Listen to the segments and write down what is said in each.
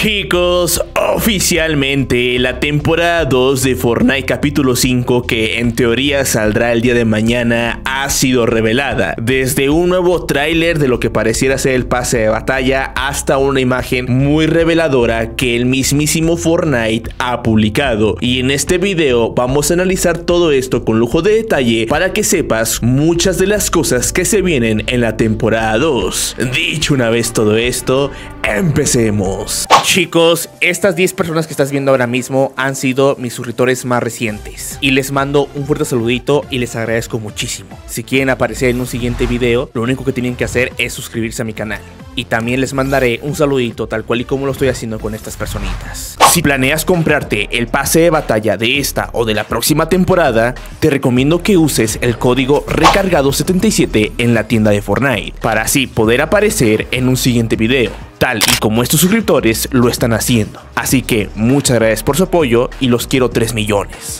Chicos, oficialmente la temporada 2 de Fortnite capítulo 5, que en teoría saldrá el día de mañana, ha sido revelada. Desde un nuevo tráiler de lo que pareciera ser el pase de batalla hasta una imagen muy reveladora que el mismísimo Fortnite ha publicado. Y en este video vamos a analizar todo esto con lujo de detalle para que sepas muchas de las cosas que se vienen en la temporada 2. Dicho una vez todo esto, empecemos. Chicos, estas 10 personas que estás viendo ahora mismo han sido mis suscriptores más recientes y les mando un fuerte saludito y les agradezco muchísimo. Si quieren aparecer en un siguiente video, lo único que tienen que hacer es suscribirse a mi canal. Y también les mandaré un saludito tal cual y como lo estoy haciendo con estas personitas. Si planeas comprarte el pase de batalla de esta o de la próxima temporada, te recomiendo que uses el código recargado77 en la tienda de Fortnite, para así poder aparecer en un siguiente video, tal y como estos suscriptores lo están haciendo. Así que muchas gracias por su apoyo y los quiero 3 millones.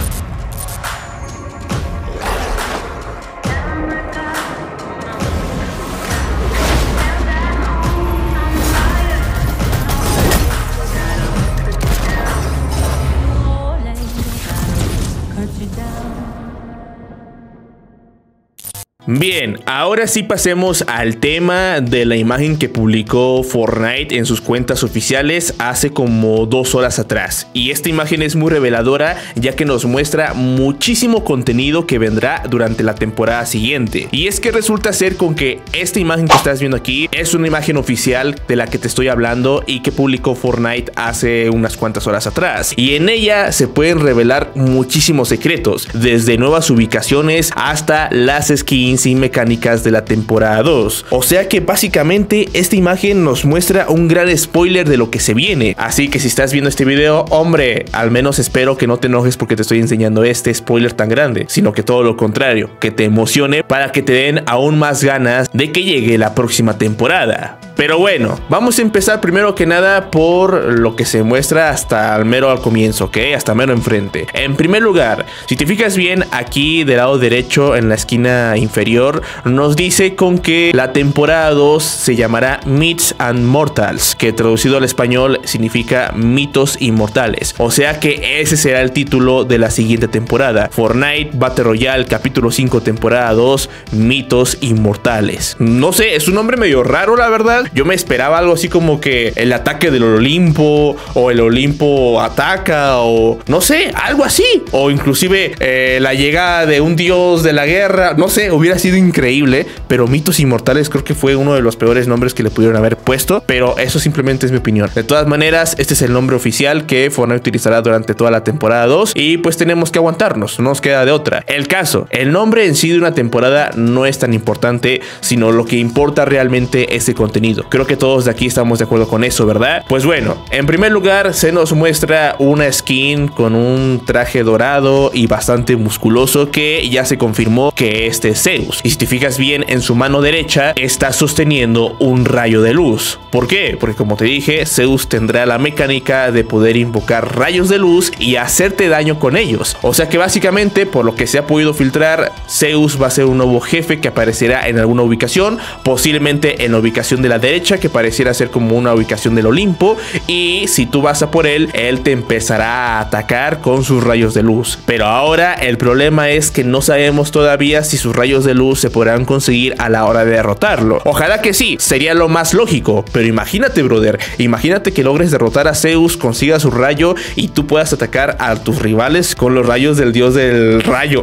Bien, ahora sí pasemos al tema de la imagen que publicó Fortnite en sus cuentas oficiales hace como 2 horas atrás. Y esta imagen es muy reveladora, ya que nos muestra muchísimo contenido que vendrá durante la temporada siguiente. Y es que resulta ser con que esta imagen que estás viendo aquí es una imagen oficial de la que te estoy hablando y que publicó Fortnite hace unas cuantas horas atrás. Y en ella se pueden revelar muchísimos secretos, desde nuevas ubicaciones hasta las skins y mecánicas de la temporada 2. O sea que básicamente esta imagen nos muestra un gran spoiler de lo que se viene. Así que si estás viendo este video, hombre, al menos espero que no te enojes porque te estoy enseñando este spoiler tan grande, sino que todo lo contrario, que te emocione para que te den aún más ganas de que llegue la próxima temporada. Pero bueno, vamos a empezar primero que nada por lo que se muestra hasta el mero al comienzo, ¿ok? Hasta mero enfrente. En primer lugar, si te fijas bien, aquí del lado derecho en la esquina inferior nos dice con que la temporada 2 se llamará Myths and Mortals, que traducido al español significa mitos inmortales. O sea que ese será el título de la siguiente temporada: Fortnite Battle Royale capítulo 5 temporada 2, mitos inmortales. No sé, es un nombre medio raro, la verdad. Yo me esperaba algo así como que el ataque del Olimpo, o el Olimpo ataca, o no sé, algo así. O inclusive la llegada de un dios de la guerra. No sé, hubiera sido increíble. Pero mitos inmortales creo que fue uno de los peores nombres que le pudieron haber puesto. Pero eso simplemente es mi opinión. De todas maneras, este es el nombre oficial que Fortnite utilizará durante toda la temporada 2. Y pues tenemos que aguantarnos, no nos queda de otra. El caso, el nombre en sí de una temporada no es tan importante, sino lo que importa realmente es el contenido. Creo que todos de aquí estamos de acuerdo con eso, ¿verdad? Pues bueno, en primer lugar se nos muestra una skin con un traje dorado y bastante musculoso que ya se confirmó que este es Zeus. Y si te fijas bien, en su mano derecha está sosteniendo un rayo de luz. ¿Por qué? Porque como te dije, Zeus tendrá la mecánica de poder invocar rayos de luz y hacerte daño con ellos. O sea que básicamente, por lo que se ha podido filtrar, Zeus va a ser un nuevo jefe que aparecerá en alguna ubicación, posiblemente en la ubicación de la derecha, que pareciera ser como una ubicación del Olimpo, y si tú vas a por él te empezará a atacar con sus rayos de luz. Pero ahora el problema es que no sabemos todavía si sus rayos de luz se podrán conseguir a la hora de derrotarlo. Ojalá que sí, sería lo más lógico, pero imagínate, brother, imagínate que logres derrotar a Zeus, consigas su rayo y tú puedas atacar a tus rivales con los rayos del dios del rayo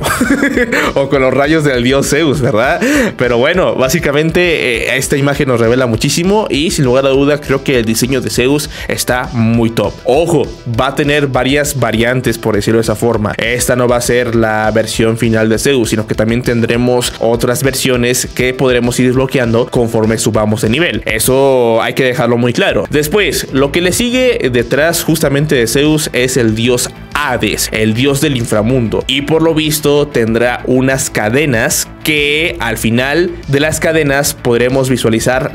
o con los rayos del dios Zeus, ¿verdad? Pero bueno, básicamente esta imagen nos revela muchísimo y sin lugar a duda creo que el diseño de Zeus está muy top. Ojo, va a tener varias variantes, por decirlo de esa forma. Esta no va a ser la versión final de Zeus, sino que también tendremos otras versiones que podremos ir desbloqueando conforme subamos de nivel. Eso hay que dejarlo muy claro. Después, lo que le sigue detrás justamente de Zeus es el dios Hades, el dios del inframundo, y por lo visto tendrá unas cadenas que al final de las cadenas podremos visualizar la cabeza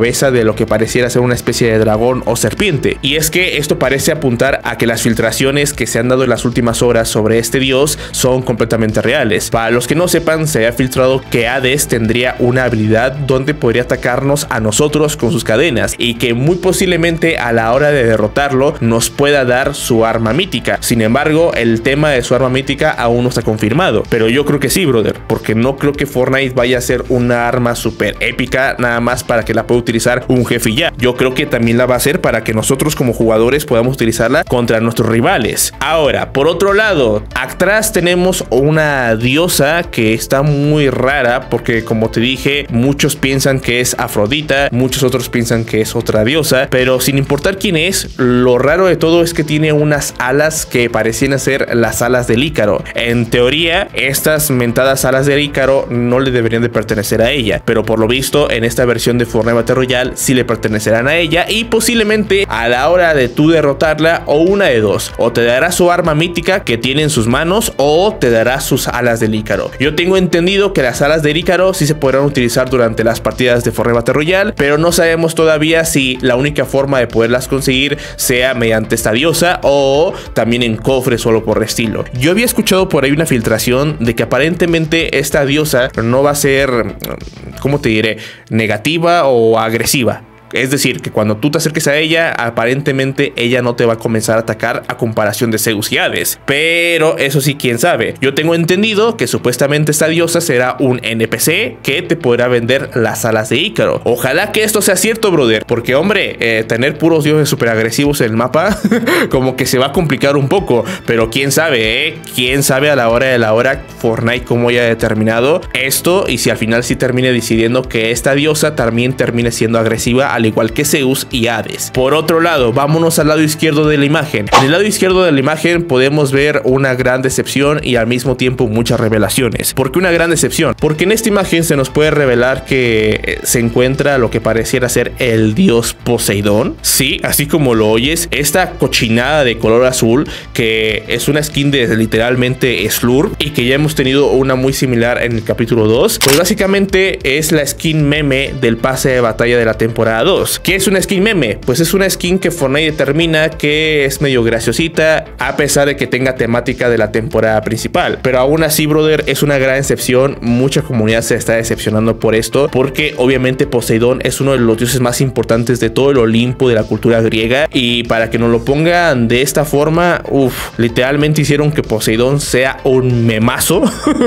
cabeza de lo que pareciera ser una especie de dragón o serpiente. Y es que esto parece apuntar a que las filtraciones que se han dado en las últimas horas sobre este dios son completamente reales. Para los que no sepan, se había filtrado que Hades tendría una habilidad donde podría atacarnos a nosotros con sus cadenas y que muy posiblemente a la hora de derrotarlo nos pueda dar su arma mítica. Sin embargo, el tema de su arma mítica aún no está confirmado, pero yo creo que sí, brother, porque no creo que Fortnite vaya a ser una arma súper épica nada más para que la pueda utilizar un jefe y ya. Yo creo que también la va a hacer para que nosotros como jugadores podamos utilizarla contra nuestros rivales. Ahora, por otro lado, atrás tenemos una diosa que está muy rara porque, como te dije, muchos piensan que es Afrodita, muchos otros piensan que es otra diosa, pero sin importar quién es, lo raro de todo es que tiene unas alas que parecían ser las alas del Ícaro. En teoría, estas mentadas alas del Ícaro no le deberían de pertenecer a ella, pero por lo visto en esta versión de Fortnite Battle Royale sí le pertenecerán a ella, y posiblemente a la hora de tú derrotarla, o una de dos, o te dará su arma mítica que tiene en sus manos o te dará sus alas del Ícaro. Yo tengo entendido que las alas del Ícaro sí se podrán utilizar durante las partidas de Fortnite Battle Royale, pero no sabemos todavía si la única forma de poderlas conseguir sea mediante esta diosa o también en cofres solo por estilo. Yo había escuchado por ahí una filtración de que aparentemente esta diosa no va a ser, ¿cómo te diré?, negativa o agresiva. Es decir, que cuando tú te acerques a ella, aparentemente ella no te va a comenzar a atacar a comparación de Zeus y Hades. Pero eso sí, quién sabe. Yo tengo entendido que supuestamente esta diosa será un NPC que te podrá vender las alas de Ícaro. Ojalá que esto sea cierto, brother. Porque, hombre, tener puros dioses super agresivos en el mapa como que se va a complicar un poco. Pero quién sabe, quién sabe a la hora de la hora Fortnite cómo haya determinado esto. Y si al final sí termine decidiendo que esta diosa también termine siendo agresiva, al igual que Zeus y Hades. Por otro lado, vámonos al lado izquierdo de la imagen. En el lado izquierdo de la imagen podemos ver una gran decepción y al mismo tiempo muchas revelaciones. ¿Por qué una gran decepción? Porque en esta imagen se nos puede revelar que se encuentra lo que pareciera ser el dios Poseidón. Sí, así como lo oyes, esta cochinada de color azul que es una skin de literalmente Slurp y que ya hemos tenido una muy similar en el capítulo 2. Pues básicamente es la skin meme del pase de batalla de la temporada 2. ¿Qué es una skin meme? Pues es una skin que Fortnite determina que es medio graciosita a pesar de que tenga temática de la temporada principal. Pero aún así, brother, es una gran excepción. Mucha comunidad se está decepcionando por esto, porque obviamente Poseidón es uno de los dioses más importantes de todo el Olimpo de la cultura griega, y para que nos lo pongan de esta forma, literalmente hicieron que Poseidón sea un memazo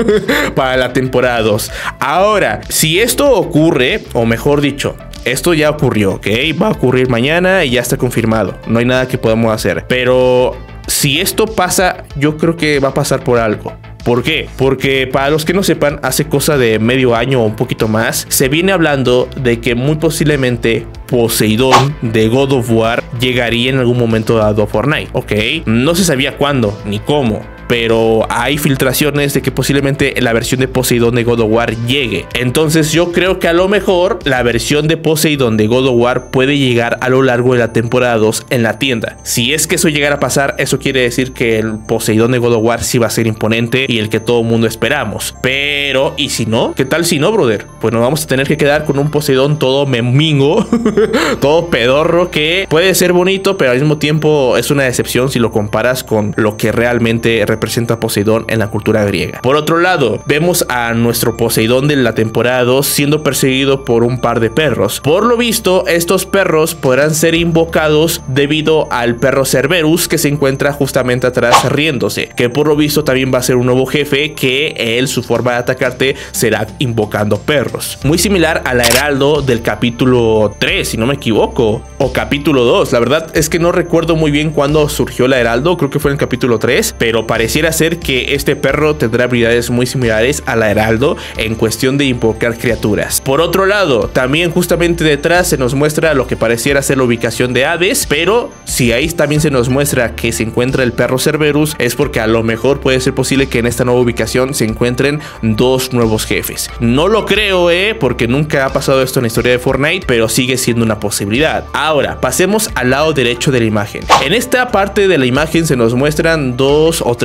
para la temporada 2. Ahora, si esto ocurre, o mejor dicho, esto ya ocurrió, ¿ok? Va a ocurrir mañana y ya está confirmado. No hay nada que podamos hacer. Pero si esto pasa, yo creo que va a pasar por algo. ¿Por qué? Porque para los que no sepan, hace cosa de medio año o un poquito más, se viene hablando de que muy posiblemente Poseidón de God of War llegaría en algún momento a Fortnite, ¿ok? No se sabía cuándo ni cómo, pero hay filtraciones de que posiblemente la versión de Poseidón de God of War llegue. Entonces yo creo que a lo mejor la versión de Poseidón de God of War puede llegar a lo largo de la temporada 2 en la tienda. Si es que eso llegara a pasar, eso quiere decir que el Poseidón de God of War sí va a ser imponente y el que todo mundo esperamos. Pero, ¿y si no? ¿Qué tal si no, brother? Pues nos vamos a tener que quedar con un Poseidón todo memingo, todo pedorro, que puede ser bonito, pero al mismo tiempo es una decepción si lo comparas con lo que realmente representa Poseidón en la cultura griega. Por otro lado, vemos a nuestro Poseidón de la temporada 2 siendo perseguido por un par de perros. Por lo visto, estos perros podrán ser invocados debido al perro Cerberus que se encuentra justamente atrás riéndose, que por lo visto también va a ser un nuevo jefe, que él, su forma de atacarte será invocando perros. Muy similar a la Heraldo del capítulo 3, si no me equivoco, o capítulo 2. La verdad es que no recuerdo muy bien cuándo surgió la Heraldo, creo que fue en el capítulo 3, pero pareciera ser que este perro tendrá habilidades muy similares a la Heraldo en cuestión de invocar criaturas. Por otro lado, también justamente detrás se nos muestra lo que pareciera ser la ubicación de Hades, pero si ahí también se nos muestra que se encuentra el perro Cerberus, es porque a lo mejor puede ser posible que en esta nueva ubicación se encuentren dos nuevos jefes. No lo creo, porque nunca ha pasado esto en la historia de Fortnite, pero sigue siendo una posibilidad. Ahora, pasemos al lado derecho de la imagen. En esta parte de la imagen se nos muestran dos o tres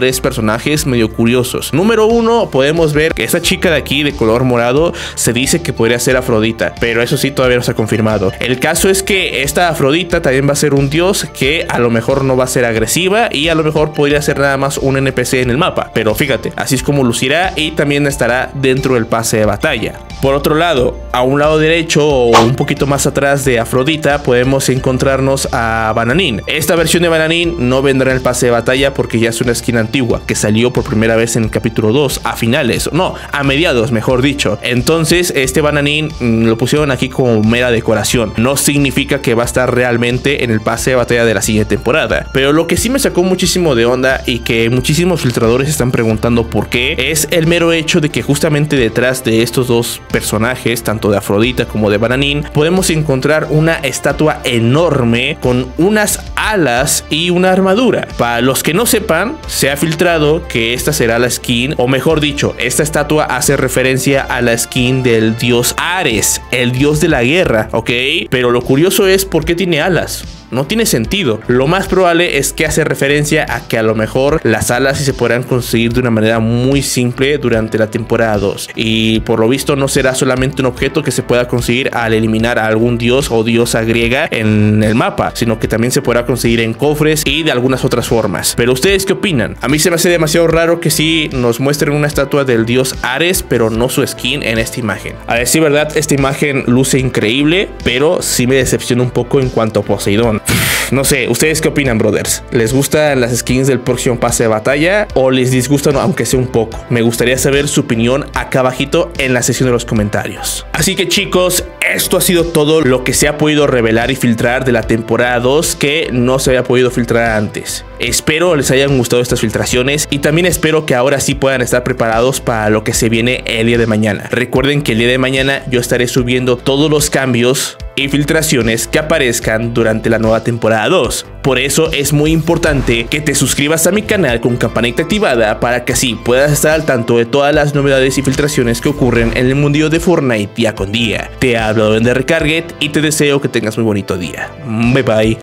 tres personajes medio curiosos. Número uno, podemos ver que esa chica de aquí de color morado se dice que podría ser Afrodita, pero eso sí todavía no se ha confirmado. El caso es que esta Afrodita también va a ser un dios que a lo mejor no va a ser agresiva y a lo mejor podría ser nada más un NPC en el mapa, pero fíjate, así es como lucirá y también estará dentro del pase de batalla. Por otro lado, a un lado derecho o un poquito más atrás de Afrodita podemos encontrarnos a Bananín. Esta versión de Bananín no vendrá en el pase de batalla porque ya es una skin antigua que salió por primera vez en el capítulo 2 a finales, no, a mediados mejor dicho. Entonces este Bananín lo pusieron aquí como mera decoración, no significa que va a estar realmente en el pase de batalla de la siguiente temporada. Pero lo que sí me sacó muchísimo de onda y que muchísimos filtradores están preguntando por qué es el mero hecho de que justamente detrás de estos dos personajes, tanto de Afrodita como de Bananín, podemos encontrar una estatua enorme con unas alas y una armadura. Para los que no sepan, se ha filtrado que esta será la skin, o mejor dicho, esta estatua hace referencia a la skin del dios Ares, el dios de la guerra, ¿ok? Pero lo curioso es por qué tiene alas. No tiene sentido. Lo más probable es que hace referencia a que a lo mejor las alas sí se podrán conseguir de una manera muy simple durante la temporada 2. Y por lo visto no será solamente un objeto que se pueda conseguir al eliminar a algún dios o diosa griega en el mapa, sino que también se podrá conseguir en cofres y de algunas otras formas. Pero ¿ustedes qué opinan? A mí se me hace demasiado raro que sí nos muestren una estatua del dios Ares, pero no su skin en esta imagen. A decir verdad, esta imagen luce increíble, pero sí me decepciona un poco en cuanto a Poseidón. No sé, ¿ustedes qué opinan, brothers? ¿Les gustan las skins del próximo pase de batalla o les disgustan aunque sea un poco? Me gustaría saber su opinión acá abajito en la sección de los comentarios. Así que chicos, esto ha sido todo lo que se ha podido revelar y filtrar de la temporada 2 que no se había podido filtrar antes. Espero les hayan gustado estas filtraciones y también espero que ahora sí puedan estar preparados para lo que se viene el día de mañana. Recuerden que el día de mañana yo estaré subiendo todos los cambios y filtraciones que aparezcan durante la nueva temporada 2. Por eso es muy importante que te suscribas a mi canal con campanita activada para que así puedas estar al tanto de todas las novedades y filtraciones que ocurren en el mundillo de Fortnite día con día. Te hablo de Recarget y te deseo que tengas muy bonito día. Bye bye.